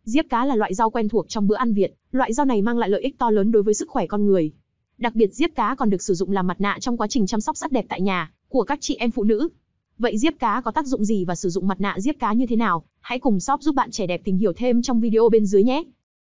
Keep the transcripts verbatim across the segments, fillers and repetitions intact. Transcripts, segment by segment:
Diếp cá là loại rau quen thuộc trong bữa ăn Việt, loại rau này mang lại lợi ích to lớn đối với sức khỏe con người. Đặc biệt diếp cá còn được sử dụng làm mặt nạ trong quá trình chăm sóc sắc đẹp tại nhà của các chị em phụ nữ. Vậy diếp cá có tác dụng gì và sử dụng mặt nạ diếp cá như thế nào? Hãy cùng shop giúp bạn trẻ đẹp tìm hiểu thêm trong video bên dưới nhé.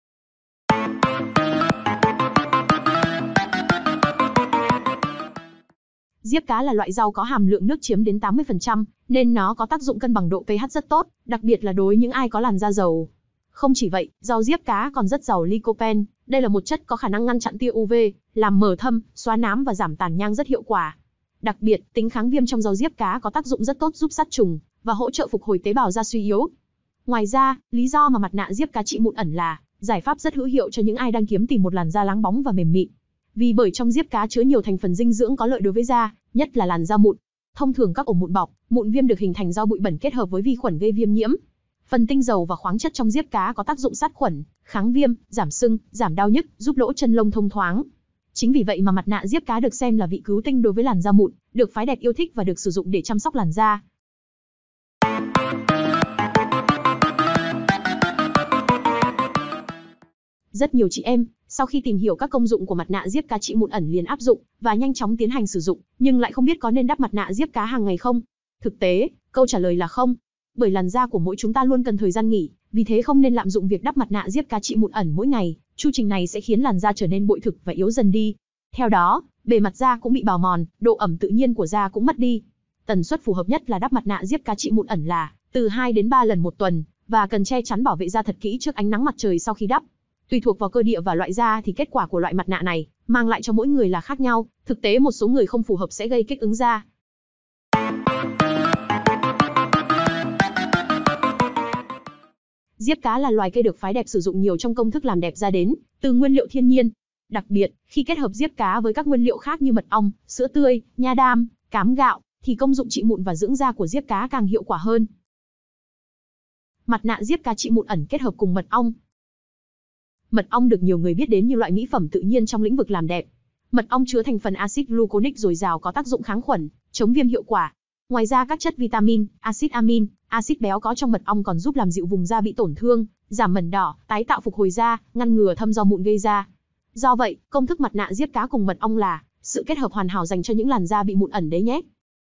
Diếp cá là loại rau có hàm lượng nước chiếm đến tám mươi phần trăm, nên nó có tác dụng cân bằng độ pH rất tốt, đặc biệt là đối những ai có làn da dầu. Không chỉ vậy, rau diếp cá còn rất giàu lycopene, đây là một chất có khả năng ngăn chặn tia u vê, làm mờ thâm, xóa nám và giảm tàn nhang rất hiệu quả. Đặc biệt, tính kháng viêm trong rau diếp cá có tác dụng rất tốt giúp sát trùng và hỗ trợ phục hồi tế bào da suy yếu. Ngoài ra, lý do mà mặt nạ diếp cá trị mụn ẩn là giải pháp rất hữu hiệu cho những ai đang kiếm tìm một làn da láng bóng và mềm mịn. Vì bởi trong diếp cá chứa nhiều thành phần dinh dưỡng có lợi đối với da, nhất là làn da mụn. Thông thường các ổ mụn bọc, mụn viêm được hình thành do bụi bẩn kết hợp với vi khuẩn gây viêm nhiễm. Phần tinh dầu và khoáng chất trong diếp cá có tác dụng sát khuẩn, kháng viêm, giảm sưng, giảm đau nhức, giúp lỗ chân lông thông thoáng. Chính vì vậy mà mặt nạ diếp cá được xem là vị cứu tinh đối với làn da mụn, được phái đẹp yêu thích và được sử dụng để chăm sóc làn da. Rất nhiều chị em, sau khi tìm hiểu các công dụng của mặt nạ diếp cá trị mụn ẩn liền áp dụng và nhanh chóng tiến hành sử dụng, nhưng lại không biết có nên đắp mặt nạ diếp cá hàng ngày không? Thực tế, câu trả lời là không. Bởi làn da của mỗi chúng ta luôn cần thời gian nghỉ, vì thế không nên lạm dụng việc đắp mặt nạ diếp cá trị mụn ẩn mỗi ngày. Chu trình này sẽ khiến làn da trở nên bội thực và yếu dần đi. Theo đó, bề mặt da cũng bị bào mòn, độ ẩm tự nhiên của da cũng mất đi. Tần suất phù hợp nhất là đắp mặt nạ diếp cá trị mụn ẩn là từ hai đến ba lần một tuần, và cần che chắn bảo vệ da thật kỹ trước ánh nắng mặt trời sau khi đắp. Tùy thuộc vào cơ địa và loại da thì kết quả của loại mặt nạ này mang lại cho mỗi người là khác nhau. Thực tế một số người không phù hợp sẽ gây kích ứng da. Diếp cá là loài cây được phái đẹp sử dụng nhiều trong công thức làm đẹp da đến từ nguyên liệu thiên nhiên. Đặc biệt, khi kết hợp diếp cá với các nguyên liệu khác như mật ong, sữa tươi, nha đam, cám gạo, thì công dụng trị mụn và dưỡng da của diếp cá càng hiệu quả hơn. Mặt nạ diếp cá trị mụn ẩn kết hợp cùng mật ong. Mật ong được nhiều người biết đến như loại mỹ phẩm tự nhiên trong lĩnh vực làm đẹp. Mật ong chứa thành phần axit gluconic dồi dào có tác dụng kháng khuẩn, chống viêm hiệu quả. Ngoài ra các chất vitamin, axit amin, axit béo có trong mật ong còn giúp làm dịu vùng da bị tổn thương, giảm mẩn đỏ, tái tạo phục hồi da, ngăn ngừa thâm do mụn gây ra. Do vậy, công thức mặt nạ diếp cá cùng mật ong là sự kết hợp hoàn hảo dành cho những làn da bị mụn ẩn đấy nhé.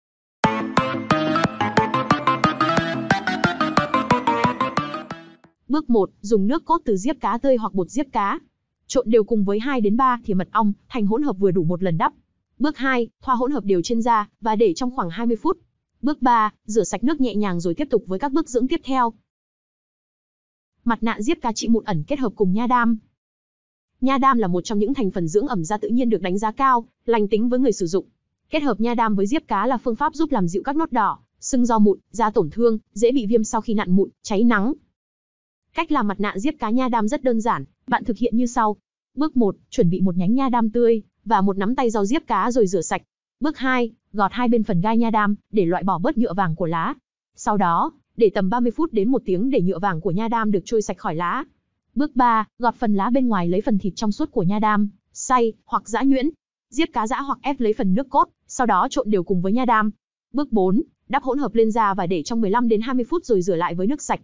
Bước một, dùng nước cốt từ diếp cá tươi hoặc bột diếp cá. Trộn đều cùng với hai đến ba thìa mật ong thành hỗn hợp vừa đủ một lần đắp. Bước hai, thoa hỗn hợp đều trên da và để trong khoảng hai mươi phút. Bước ba, rửa sạch nước nhẹ nhàng rồi tiếp tục với các bước dưỡng tiếp theo. Mặt nạ diếp cá trị mụn ẩn kết hợp cùng nha đam. Nha đam là một trong những thành phần dưỡng ẩm da tự nhiên được đánh giá cao, lành tính với người sử dụng. Kết hợp nha đam với diếp cá là phương pháp giúp làm dịu các nốt đỏ, sưng do mụn, da tổn thương, dễ bị viêm sau khi nặn mụn, cháy nắng. Cách làm mặt nạ diếp cá nha đam rất đơn giản, bạn thực hiện như sau. Bước một, chuẩn bị một nhánh nha đam tươi và một nắm tay rau diếp cá rồi rửa sạch. Bước hai, gọt hai bên phần gai nha đam để loại bỏ bớt nhựa vàng của lá. Sau đó, để tầm ba mươi phút đến một tiếng để nhựa vàng của nha đam được trôi sạch khỏi lá. Bước ba, gọt phần lá bên ngoài lấy phần thịt trong suốt của nha đam, xay hoặc giã nhuyễn. Diếp cá giã hoặc ép lấy phần nước cốt, sau đó trộn đều cùng với nha đam. Bước bốn, đắp hỗn hợp lên da và để trong mười lăm đến hai mươi phút rồi rửa lại với nước sạch.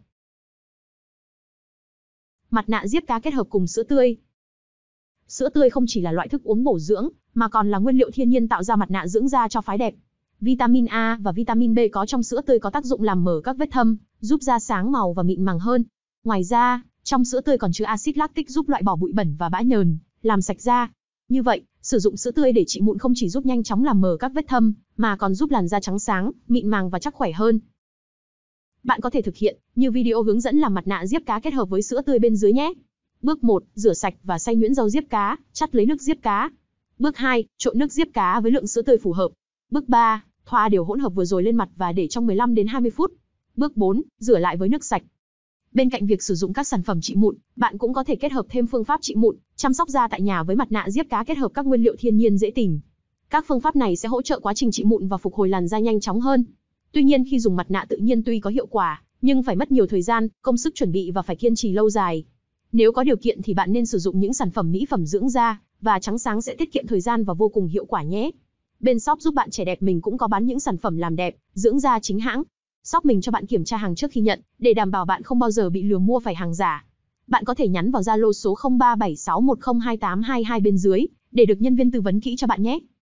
Mặt nạ diếp cá kết hợp cùng sữa tươi. Sữa tươi không chỉ là loại thức uống bổ dưỡng, mà còn là nguyên liệu thiên nhiên tạo ra mặt nạ dưỡng da cho phái đẹp. Vitamin A và vitamin B có trong sữa tươi có tác dụng làm mờ các vết thâm, giúp da sáng màu và mịn màng hơn. Ngoài ra, trong sữa tươi còn chứa axit lactic giúp loại bỏ bụi bẩn và bã nhờn, làm sạch da. Như vậy, sử dụng sữa tươi để trị mụn không chỉ giúp nhanh chóng làm mờ các vết thâm, mà còn giúp làn da trắng sáng, mịn màng và chắc khỏe hơn. Bạn có thể thực hiện như video hướng dẫn làm mặt nạ diếp cá kết hợp với sữa tươi bên dưới nhé. Bước một, rửa sạch và xay nhuyễn rau diếp cá, chắt lấy nước diếp cá. Bước hai, trộn nước diếp cá với lượng sữa tươi phù hợp. Bước ba, thoa đều hỗn hợp vừa rồi lên mặt và để trong mười lăm đến hai mươi phút. Bước bốn, rửa lại với nước sạch. Bên cạnh việc sử dụng các sản phẩm trị mụn, bạn cũng có thể kết hợp thêm phương pháp trị mụn, chăm sóc da tại nhà với mặt nạ diếp cá kết hợp các nguyên liệu thiên nhiên dễ tìm. Các phương pháp này sẽ hỗ trợ quá trình trị mụn và phục hồi làn da nhanh chóng hơn. Tuy nhiên khi dùng mặt nạ tự nhiên tuy có hiệu quả, nhưng phải mất nhiều thời gian, công sức chuẩn bị và phải kiên trì lâu dài. Nếu có điều kiện thì bạn nên sử dụng những sản phẩm mỹ phẩm dưỡng da và trắng sáng sẽ tiết kiệm thời gian và vô cùng hiệu quả nhé. Bên shop giúp bạn trẻ đẹp mình cũng có bán những sản phẩm làm đẹp, dưỡng da chính hãng. Shop mình cho bạn kiểm tra hàng trước khi nhận, để đảm bảo bạn không bao giờ bị lừa mua phải hàng giả. Bạn có thể nhắn vào Zalo số không ba bảy sáu một không hai tám hai hai bên dưới để được nhân viên tư vấn kỹ cho bạn nhé.